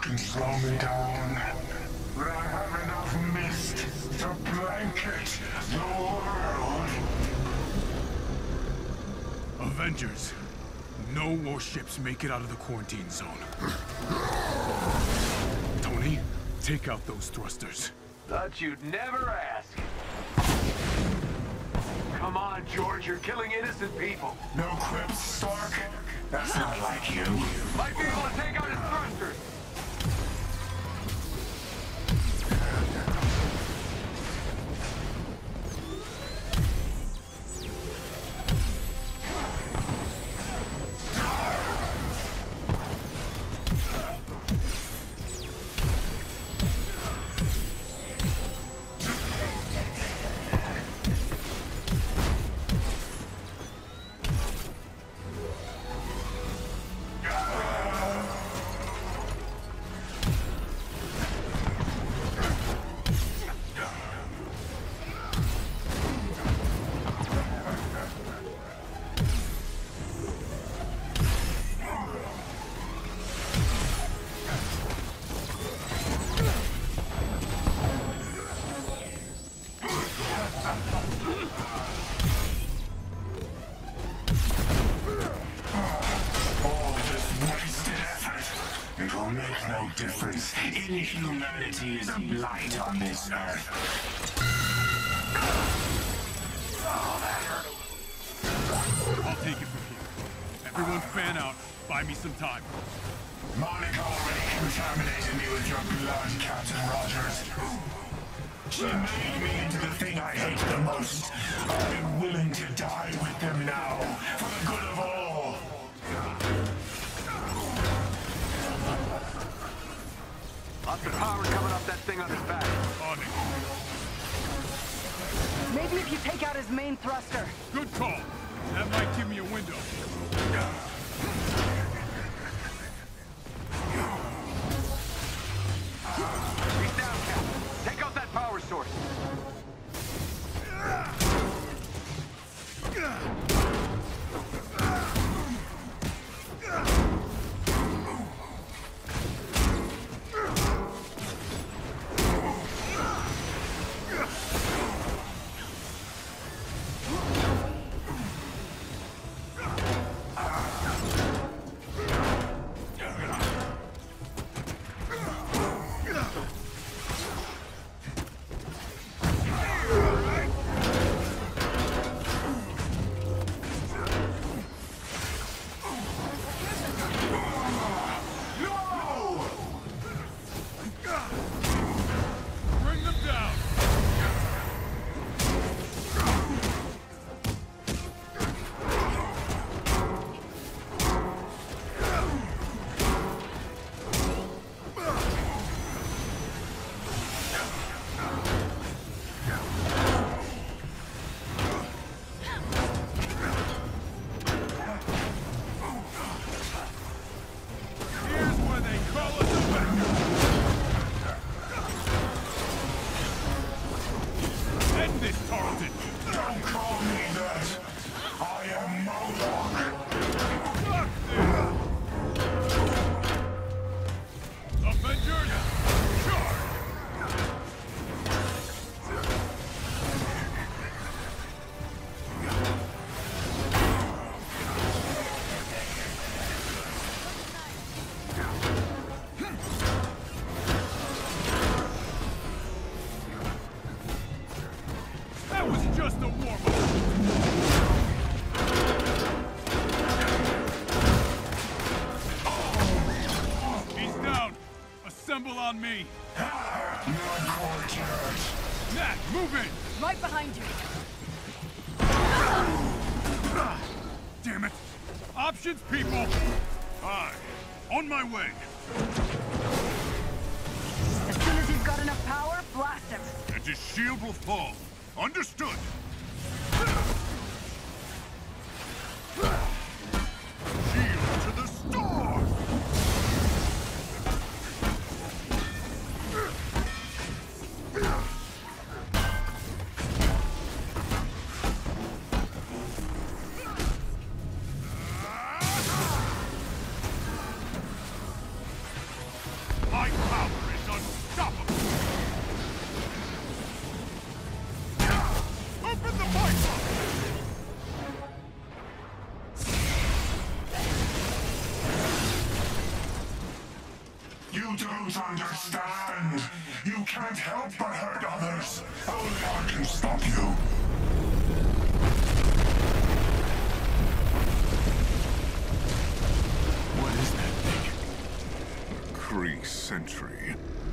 can slow me down, but I have enough mist to blanket the world. Avengers, no warships make it out of the quarantine zone. Tony, take out those thrusters. Thought you'd never ask. Come on, George, you're killing innocent people. No quips, Stark? That's not like you. Might be able to take out his thrusters. No difference. Inhumanity is a blight on this earth. Oh, that hurt. I'll take it from here. Everyone fan out. Buy me some time. Monica already contaminated me with your blood, Captain Rogers. She made me into the thing I hate the most. I'm willing to die with them now, for the good of all. Lots of power coming off that thing on his back. On it. Maybe if you take out his main thruster. Good call. That might give me a window. He's down, Cap. Take out that power source. On me! Nat, move in! Right behind you! Damn it! Options, people! Aye. On my way! As soon as he's got enough power, blast him! And his shield will fall. Understood! Shield to the stars! I My power is unstoppable! Open the pipeline! You don't understand. You can't help but hurt others. Only I can stop you. What is that thing? Kree Sentry.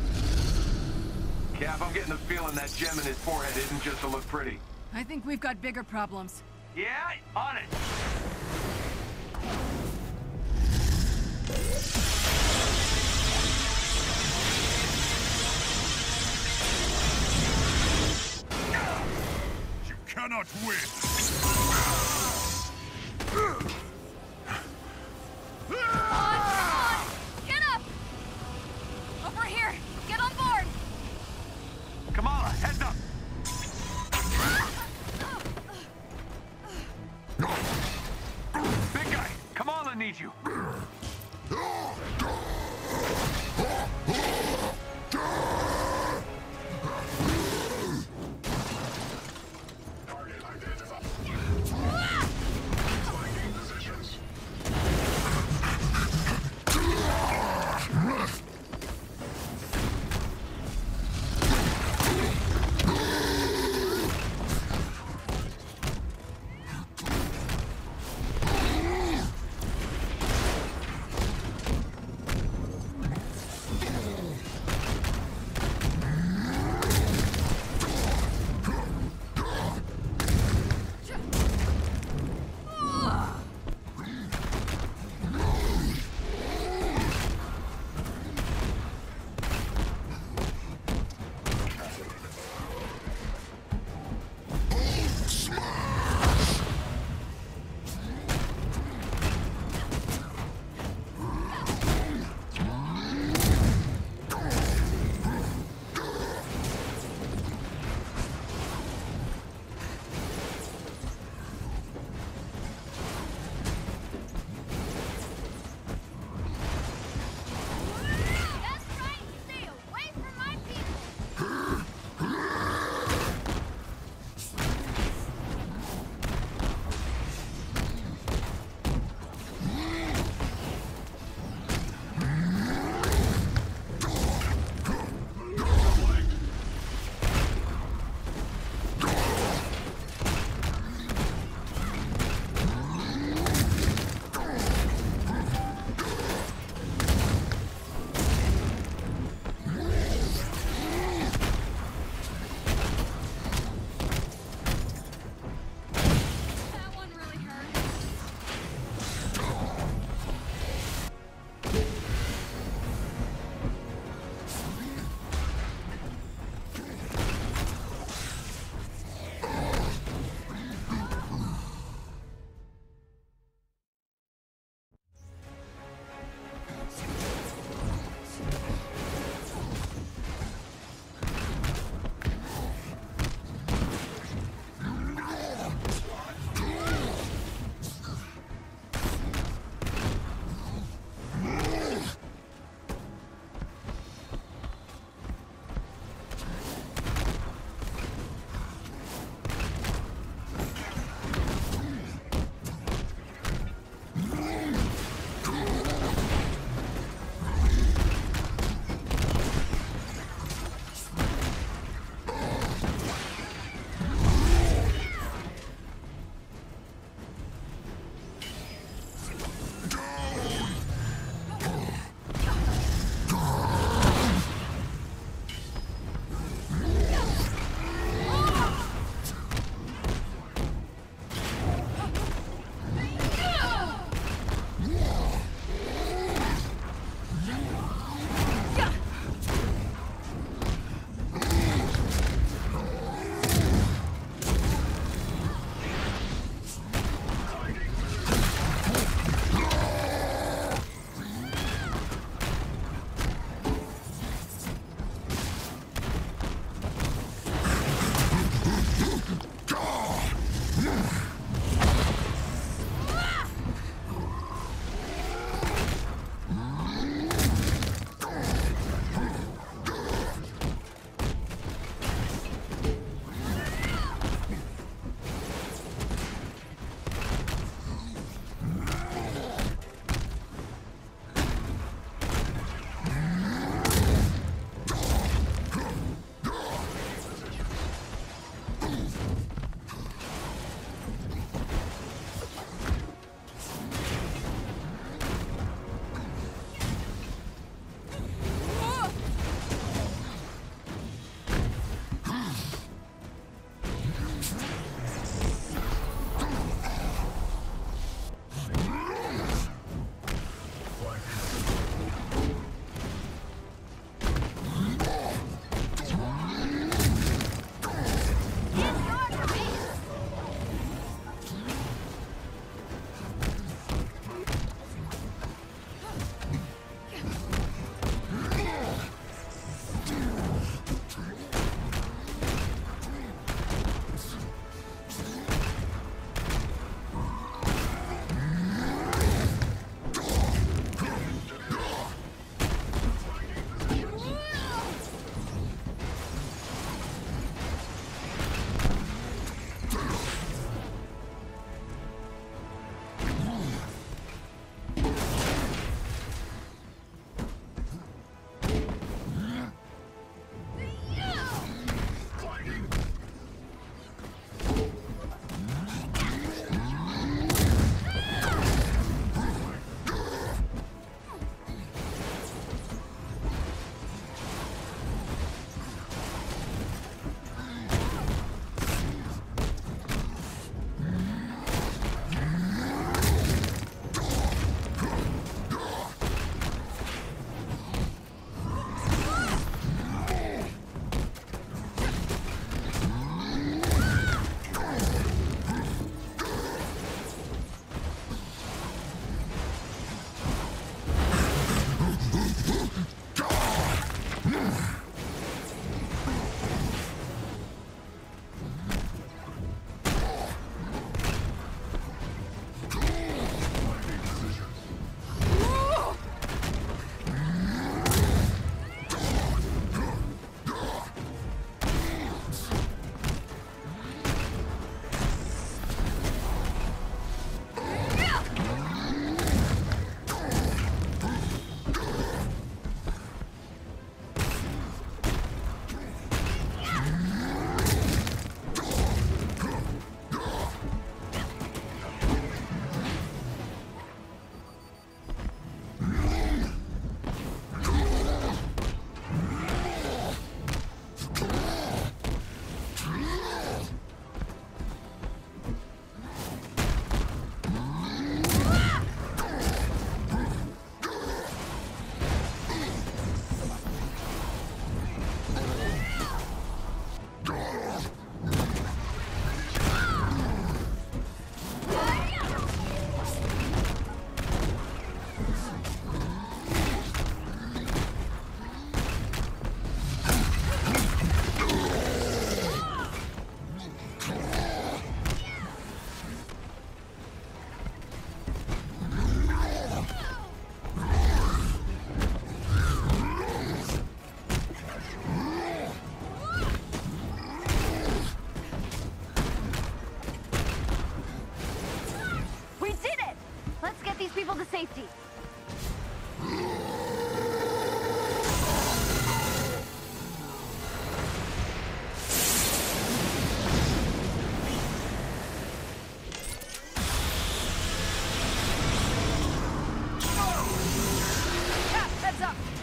Cap, I'm getting the feeling that gem in his forehead isn't just to look pretty. I think we've got bigger problems. Yeah, on it. You cannot win! On! Get up! Over here! Get on board! Kamala, heads up! Big guy, Kamala needs you.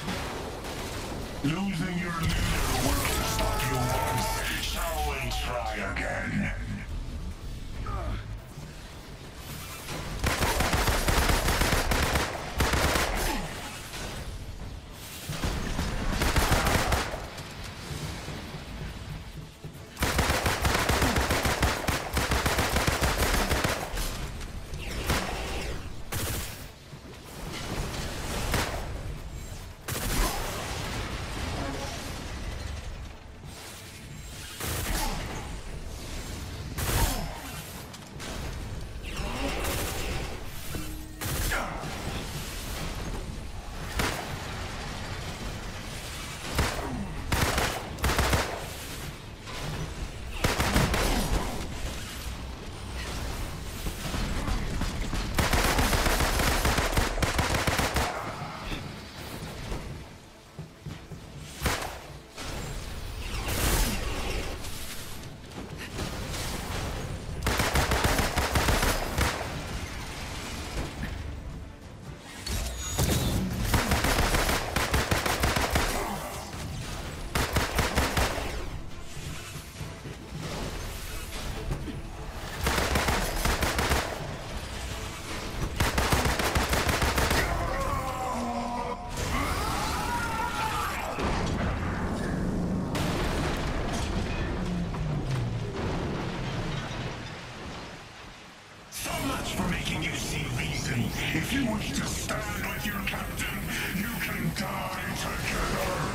Losing your leader will stop you once. Shall we try again? For making you see reason. If you wish to stand with your captain, you can die together.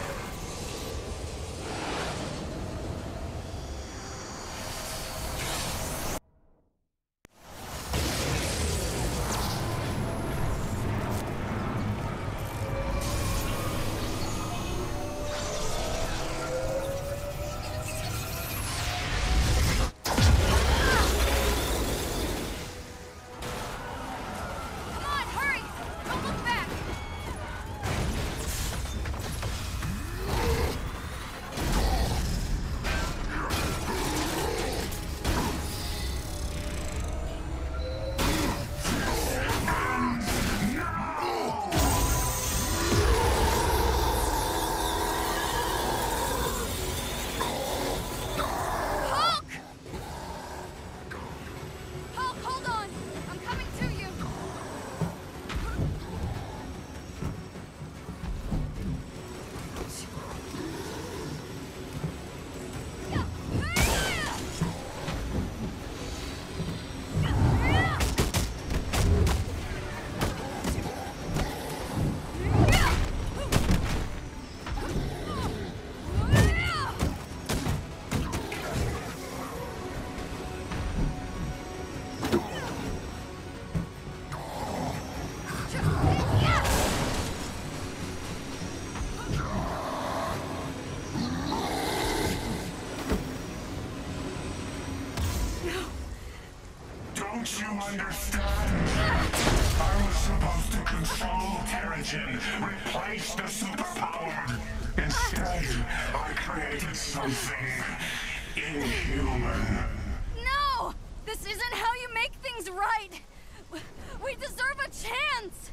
Don't you understand? I was supposed to control Terrigen, replace the superpowered. Instead, I created something inhuman. No! This isn't how you make things right! We deserve a chance!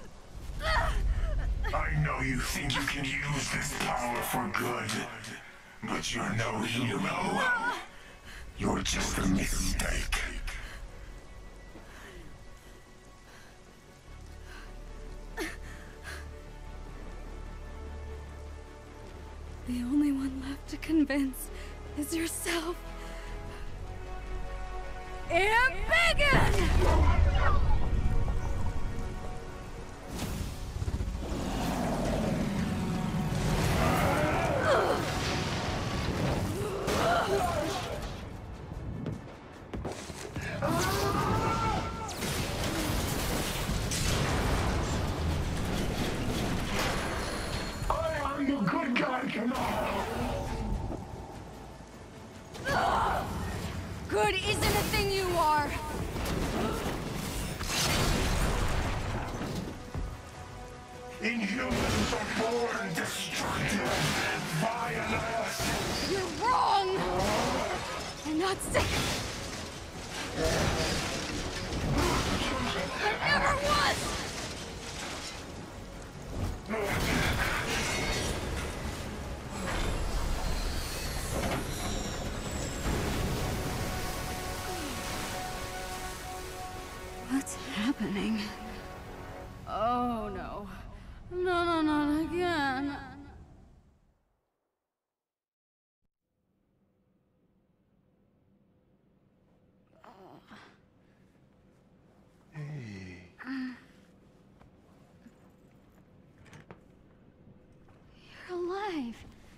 I know you think you can use this power for good, but you're no hero. You're just a mistake. The only one left to convince is yourself. Embiggen! The good guy tomorrow. Good isn't a thing you are. Inhumans are born destructive, violent. You're wrong. I'm not sick. I never was. alive.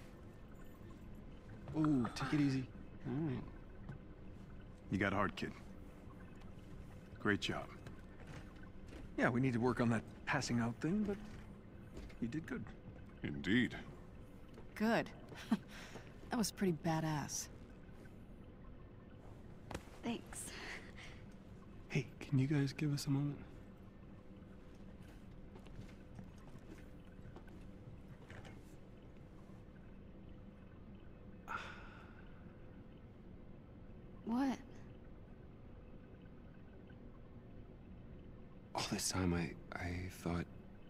Ooh, take it easy. You got heart, kid. Great job. Yeah, we need to work on that passing out thing, but you did good. Indeed. Good. That was pretty badass. Thanks. Hey, can you guys give us a moment? What? All this time I thought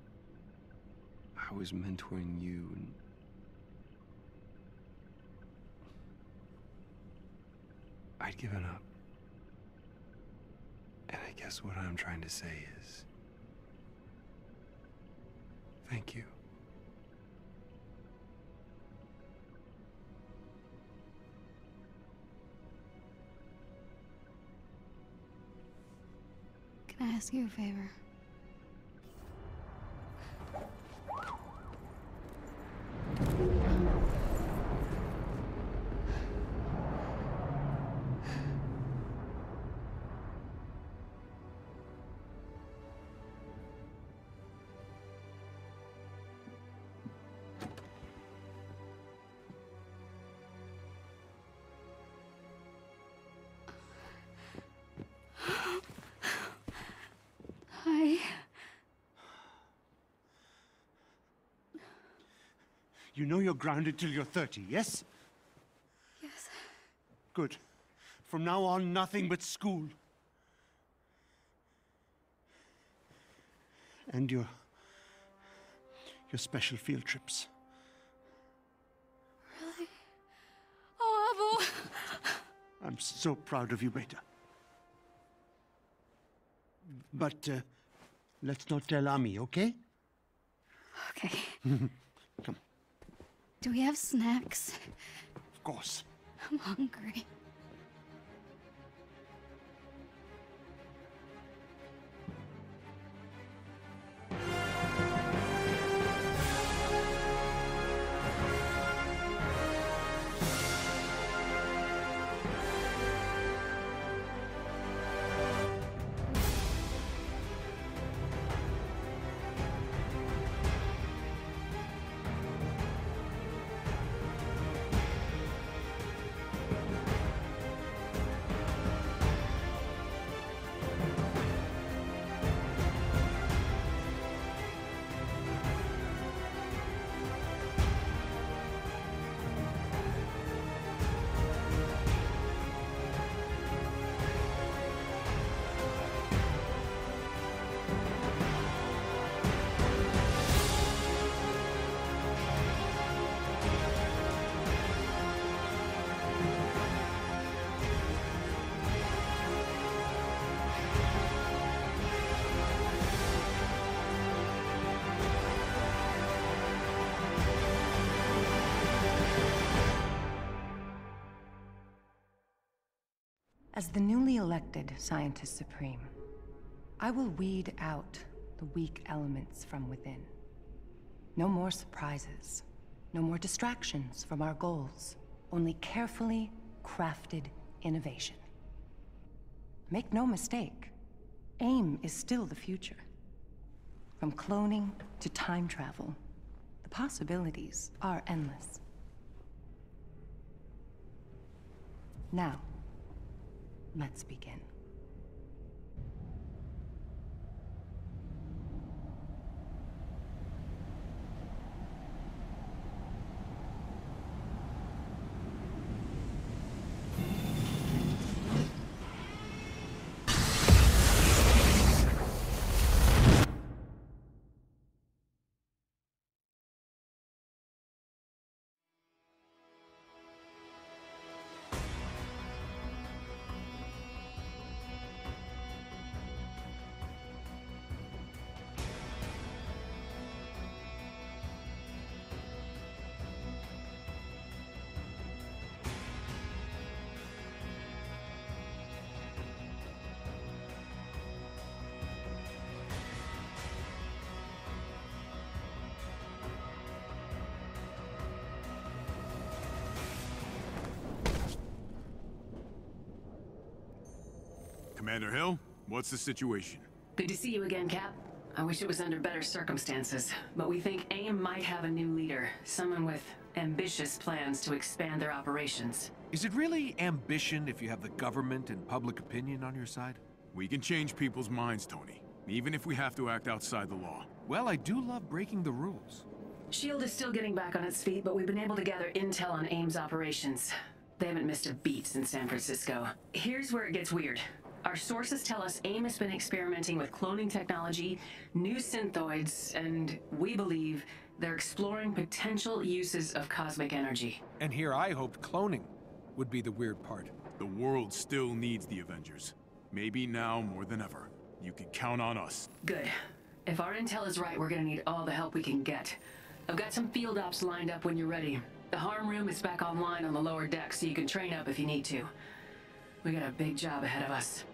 I was mentoring you and I'd given up. And I guess what I'm trying to say is thank you. Can I ask you a favor? Hi. You know you're grounded till you're 30, yes? Yes. Good. From now on, nothing but school. And your special field trips. Really? Oh, Abu. I'm so proud of you, Beta. But let's not tell Ami, okay? Okay. Come. Do we have snacks? Of course. I'm hungry. As the newly elected Scientist Supreme, I will weed out the weak elements from within. No more surprises, no more distractions from our goals, only carefully crafted innovation. Make no mistake, AIM is still the future. From cloning to time travel, the possibilities are endless. Now, let's begin. Commander Hill, what's the situation? Good to see you again, Cap. I wish it was under better circumstances, but we think AIM might have a new leader, someone with ambitious plans to expand their operations. Is it really ambition if you have the government and public opinion on your side? We can change people's minds, Tony, even if we have to act outside the law. Well, I do love breaking the rules. SHIELD is still getting back on its feet, but we've been able to gather intel on AIM's operations. They haven't missed a beat since San Francisco. Here's where it gets weird. Our sources tell us AIM has been experimenting with cloning technology, new synthoids, and we believe they're exploring potential uses of cosmic energy. And here I hoped cloning would be the weird part. The world still needs the Avengers. Maybe now more than ever. You can count on us. Good. If our intel is right, we're gonna need all the help we can get. I've got some field ops lined up when you're ready. The harm room is back online on the lower deck, so you can train up if you need to. We got a big job ahead of us.